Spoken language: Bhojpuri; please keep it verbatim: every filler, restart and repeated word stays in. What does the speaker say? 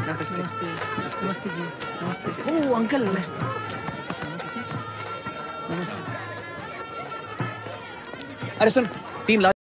नमस्ते नमस्ते जी, नमस्ते। ओ अंकल नमस्ते। अरे सुन तीन लाख